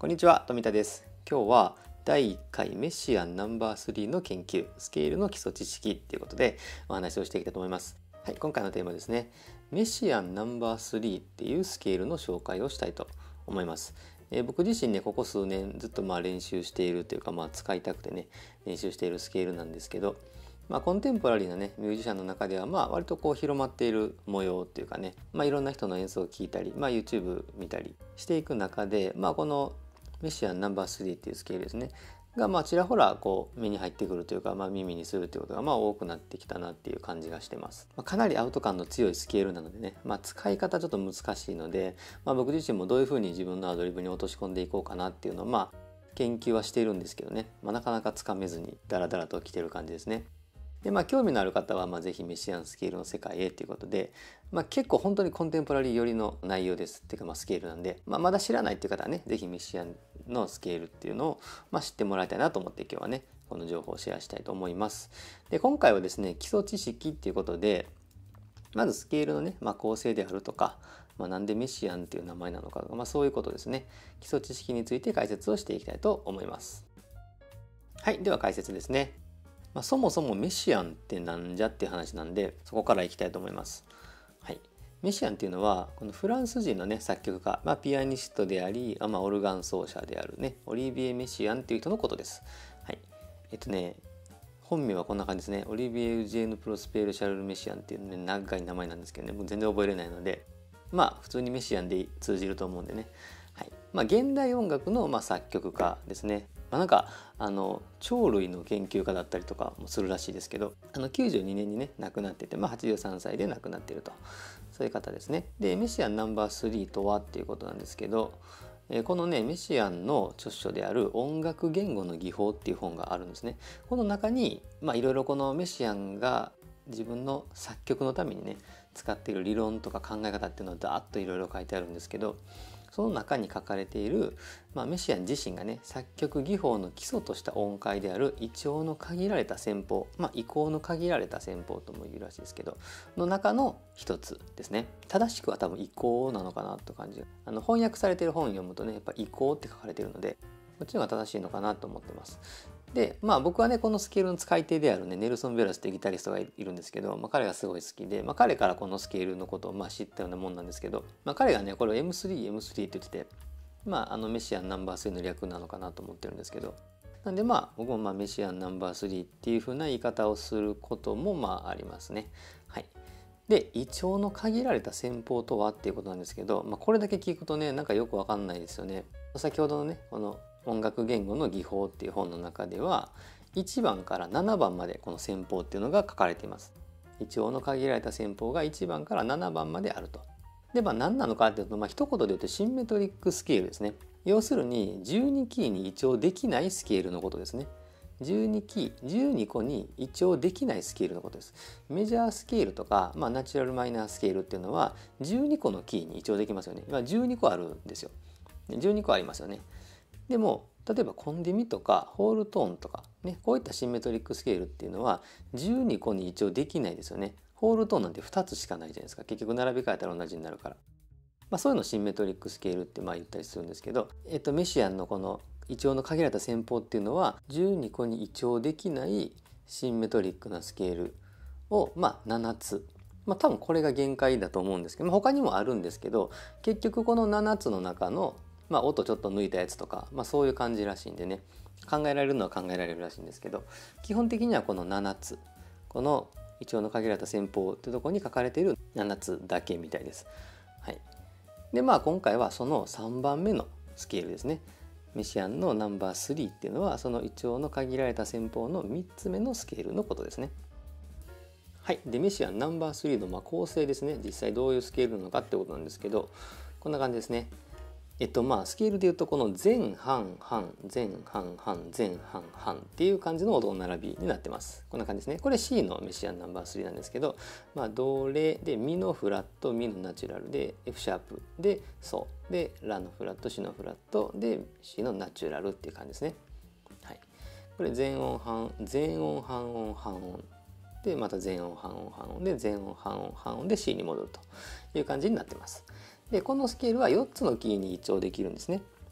こんにちは、富田です。今日は第1回メシアンナンバー3の研究、スケールの基礎知識ということでお話をしていきたいと思います。はい、今回のテーマですね。メシアンナンバー3っていうスケールの紹介をしたいと思います。僕自身ね、ここ数年ずっと練習しているというか、使いたくてね、練習しているスケールなんですけど、コンテンポラリーなねミュージシャンの中では割と広まっている模様っていうかね、いろんな人の演奏を聴いたり、YouTube 見たりしていく中で、このメシアンナンバー3っていうスケールですねがちらほら目に入ってくるというか、耳にするということが多くなってきたなっていう感じがしてます。かなりアウト感の強いスケールなのでね、使い方ちょっと難しいので、僕自身もどういうふうに自分のアドリブに落とし込んでいこうかなっていうのを研究はしているんですけどね、なかなかつかめずにダラダラと来てる感じですね。で興味のある方はぜひメシアンスケールの世界へということで、結構本当にコンテンポラリー寄りの内容ですっていうかスケールなんで、まだ知らないっていう方はねぜひメシアンのスケールっていうのを知ってもらいたいなと思って今日はねこの情報をシェアしたいと思います。で今回はですね基礎知識っていうことでまずスケールのね、構成であるとか、なんでメシアンっていう名前なのかとか、そういうことですね。基礎知識について解説をしていきたいと思います。はい、では解説ですね。そもそもメシアンってなんじゃっていう話なんでそこからいきたいと思います。はい、メシアンっていうのはこのフランス人のね作曲家、ピアニストであり、オルガン奏者であるねオリビエ・メシアンっていう人のことです。はい、本名はこんな感じですね。オリビエ・ウジェーヌ・プロスペール・シャルル・メシアンっていうね長い名前なんですけどね、もう全然覚えれないので普通にメシアンで通じると思うんでね。はい、現代音楽の作曲家ですね。鳥類の研究家だったりとかもするらしいですけど、92年にね亡くなってて、83歳で亡くなっていると、そういう方ですね。でメシアンナンバー3とはっていうことなんですけど、このねメシアンの著書である音楽言語の技法っていう本があるんですね。この中にいろいろこのメシアンが自分の作曲のためにね使っている理論とか考え方っていうのをダーッといろいろ書いてあるんですけど、その中に書かれている、メシアン自身がね作曲技法の基礎とした音階である異調の限られた戦法、移行の限られた戦法とも言うらしいですけどの中の一つですね。正しくは多分移行なのかなと感じる。翻訳されている本を読むとねやっぱ移行って書かれているのでこっちの方が正しいのかなと思ってます。で僕はねこのスケールの使い手であるねネルソン・ベラスってギタリストがいるんですけど、彼がすごい好きで、彼からこのスケールのことを知ったようなもんなんですけど、彼がねこれを M3 って言ってて、メシアンナンバー3の略なのかなと思ってるんですけど、なんで僕もメシアンナンバー3っていう風な言い方をすることもありますね。はい。で異調の限られた戦法とはっていうことなんですけど、これだけ聞くとねなんかよくわかんないですよね。先ほどのねこの音楽言語の技法っていう本の中では1番から7番までこの戦法っていうのが書かれています。異調の限られた戦法が1番から7番まであると。で何なのかっていうと一言で言うとシンメトリックスケールですね。要するに12キーに異調できないスケールのことですね。12キー12個に異調できないスケールのことです。メジャースケールとか、ナチュラルマイナースケールっていうのは12個のキーに異調できますよね。12個あるんですよ。12個ありますよね。でも例えばコンディミとかホールトーンとかね、こういったシンメトリックスケールっていうのは12個に異調できないですよね。ホールトーンなんて2つしかないじゃないですか。結局並び替えたら同じになるから。そういうのをシンメトリックスケールって言ったりするんですけど、メシアンのこの異調の限られた戦法っていうのは12個に異調できないシンメトリックなスケールを7つ、多分これが限界だと思うんですけど、他にもあるんですけど結局この7つの中の音ちょっと抜いたやつとか、そういう感じらしいんでね、考えられるのは考えられるらしいんですけど、基本的にはこの7つ、この異調の限られた戦法っていうところに書かれている7つだけみたいです。はい、で今回はその3番目のスケールですね。メシアンのナンバー3っていうのはその異調の限られた戦法の3つ目のスケールのことですね。はい、でメシアンナンバー3の構成ですね。実際どういうスケールなのかってことなんですけど、こんな感じですね。スケールでいうとこの前半半前半半前半半っていう感じの音の並びになってます。こんな感じですね。これ C のメシアンナンバー3なんですけど、ドレでミのフラットミのナチュラルで F シャープでソでラのフラットシのフラットで C のナチュラルっていう感じですね。はい、これ前音半音半音でまた前音半音半音で前音半音半音で C に戻るという感じになってます。でこのスケールは4つのキーに一調できるんですね。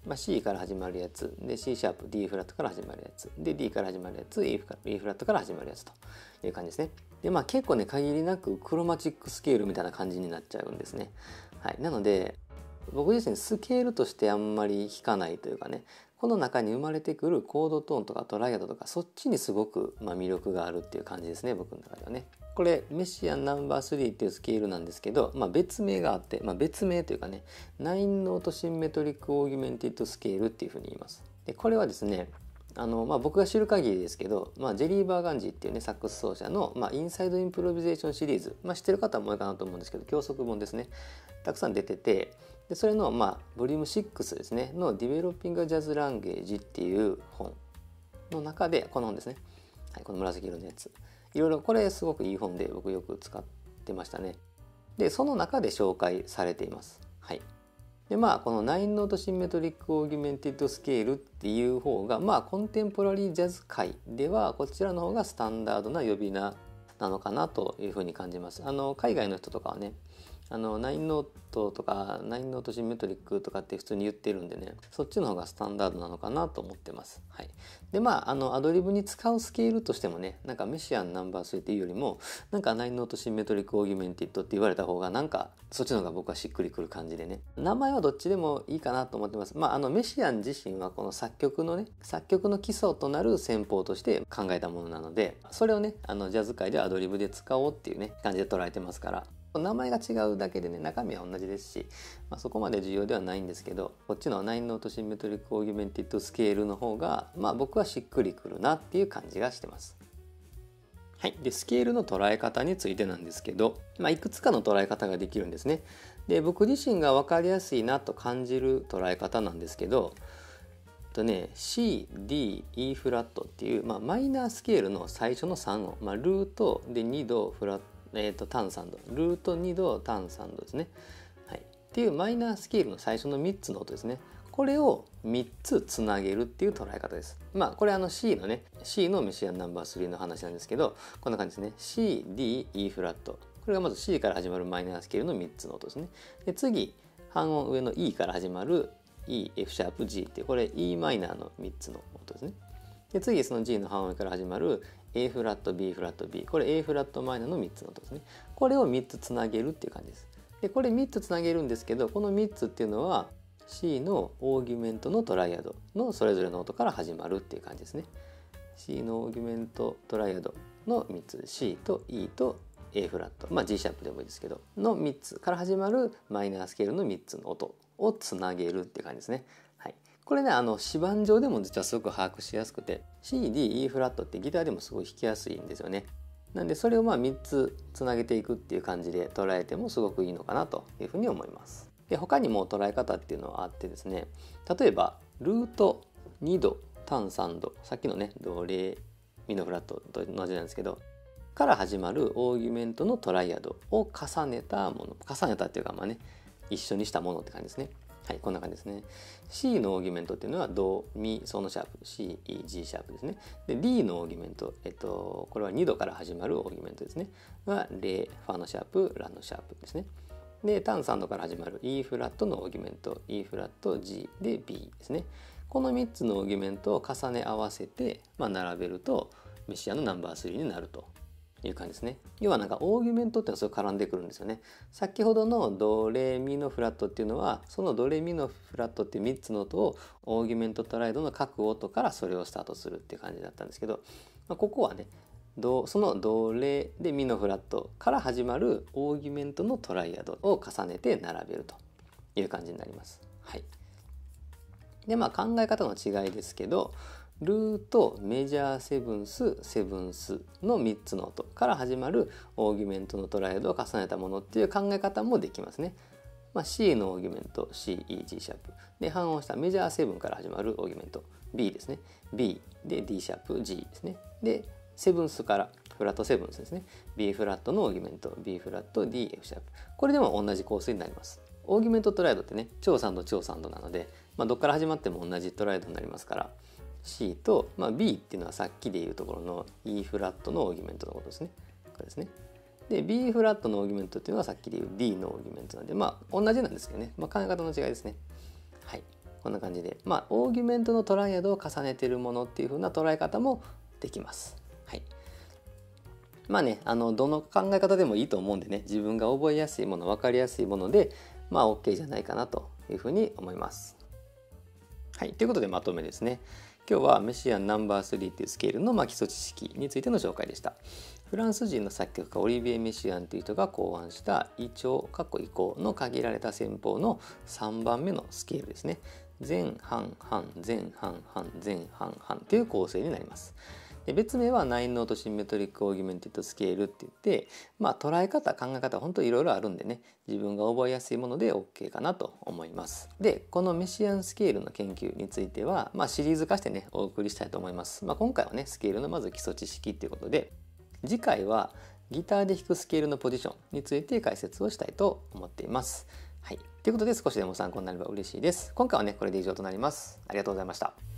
C から始まるやつで C シャープ D フラットから始まるやつで D から始まるやつ E フラットから始まるやつという感じですね。で結構ね限りなくクロマチックスケールみたいな感じになっちゃうんですね。はい、なので僕自身スケールとしてあんまり弾かないというかね、この中に生まれてくるコードトーンとかトライアドとかそっちにすごく魅力があるっていう感じですね、僕の中ではね。これメシアンナンバー3っていうスケールなんですけど、別名があって、別名というかね、9ノートシンメトリックオーギュメンティッドスケールっていうふうに言います。でこれはですね、僕が知る限りですけど、ジェリー・バーガンジーっていうねサックス奏者の、インサイド・インプロビゼーションシリーズ、知ってる方も多いかなと思うんですけど、教則本ですね、たくさん出てて、でそれのボリューム6ですねの「ディベロッピング・ジャズ・ランゲージ」っていう本の中で、この本ですね、はい、この紫色のやつ、いろいろこれすごくいい本で僕よく使ってましたね。でその中で紹介されています。はい。でこの9ノートシンメトリックオーギュメンティッドスケールっていう方がコンテンポラリージャズ界ではこちらの方がスタンダードな呼び名なのかなというふうに感じます。海外の人とかはね、9ノートとか9ノートシンメトリックとかって普通に言ってるんでね、そっちの方がスタンダードなのかなと思ってます。はい、でアドリブに使うスケールとしてもね、メシアンナンバー3っていうよりも9ノートシンメトリックオーギュメンティッドって言われた方がそっちの方が僕はしっくりくる感じでね、名前はどっちでもいいかなと思ってます。メシアン自身はこの作曲の基礎となる戦法として考えたものなので、それをねジャズ界でアドリブで使おうっていうね感じで捉えてますから、名前が違うだけでね中身は同じですし、そこまで重要ではないんですけど、こっちの9ノートシンメトリックオーギュメンティッドスケールの方が僕はしっくりくるなっていう感じがしてます。はい、でスケールの捉え方についてなんですけど、いくつかの捉え方ができるんですね。で僕自身が分かりやすいなと感じる捉え方なんですけど、C、D、E フラットっていう、マイナースケールの最初の3音、ルートで2度フラット単3度、ルート2度単3度ですね、はい、っていうマイナースケールの最初の3つの音ですね。これを3つつなげるっていう捉え方です。これC のね C のメシアンナンバー3の話なんですけど、こんな感じですね。 C、D、E フラット、これがまず C から始まるマイナースケールの3つの音ですね。で次半音上の E から始まる E、F シャープ G っていう、これ E マイナーの3つの音ですね。で次その G の半音上から始まる A フラット B フラット B、 これ A フラットマイナーの3つの音ですね。これを3つつなげるっていう感じです。でこれ3つつなげるんですけど、この3つっていうのは C のオーギュメントのトライアドのそれぞれの音から始まるっていう感じですね。C のオーギュメントトライアドの3つ、 C と E と A フラット、G シャープでもいいですけどの3つから始まるマイナースケールの3つの音をつなげるっていう感じですね。はい、これね指板上でも実はすごく把握しやすくて、 C、D、E フラットってギターでもすごい弾きやすいんですよね。なんでそれを3つつなげていくっていう感じで捉えてもすごくいいのかなというふうに思います。で他にも捉え方っていうのはあってですね、例えばルート2度単3度、さっきのねドレミのフラットと同じなんですけどから始まるオーギュメントのトライアドを重ねたもの、重ねたっていうか一緒にしたものって感じですね。はい、こんな感じですね。C のオーギュメントっていうのはド、ミ、ソのシャープ、C、E、G シャープですね。で D のオーギュメント、これは2度から始まるオーギュメントですね。はレ、ファのシャープ、ラのシャープですね。で単3度から始まる E フラットのオーギュメント、E フラット G で B ですね。この3つのオーギュメントを重ね合わせて、並べるとメシアのナンバー3になるという感じですね。要はオーギュメントっていうのはそれ絡んでくるんですよね。先ほどのドレミのフラットっていうのはそのドレミのフラットっていう3つの音をオーギュメントトライドの各音からそれをスタートするっていう感じだったんですけど、ここはねそのドレでミのフラットから始まるオーギュメントのトライアドを重ねて並べるという感じになります。はい、で考え方の違いですけど、ルートメジャーセブンスセブンスの3つの音から始まるオーギュメントのトライアドを重ねたものっていう考え方もできますね。C のオーギュメント C、E、G シャープで半音下メジャーセブンから始まるオーギュメント B ですね。B で D シャープ G ですね。でセブンスからフラットセブンスですね。B フラットのオーギュメント B フラット D、F シャープ、これでも同じ構成になります。オーギュメントトライアドってね超3度超3度なので、どっから始まっても同じトライアドになりますから、 C と、B っていうのはさっきでいうところの E フラットのオーギュメントのことですね。これですね。で B フラットのオーギュメントっていうのはさっきでいう D のオーギュメントなんで同じなんですけどね、考え方の違いですね。はい、 こんな感じで、オーギュメントのトライアドを重ねているものっていう風な捉え方もできます。はい。どの考え方でもいいと思うんでね、自分が覚えやすいもの、分かりやすいもので、OK じゃないかなというふうに思います。はい、ということでまとめですね。今日はメシアンナンバー3っていうスケールの基礎知識についての紹介でした。フランス人の作曲家オリビエ・メシアンという人が考案した異調（移行）の限られた戦法の3番目のスケールですね。前半半前半半前半半という構成になります。で別名はナインノートシンメトリックオーギュメンテッドスケールって言って、捉え方考え方本当いろいろあるんでね、自分が覚えやすいもので OK かなと思います。でこのメシアンスケールの研究については、シリーズ化してねお送りしたいと思います。今回はねスケールのまず基礎知識っていうことで、次回はギターで弾くスケールのポジションについて解説をしたいと思っています。はい、ということで少しでも参考になれば嬉しいです。今回はねこれで以上となります。ありがとうございました。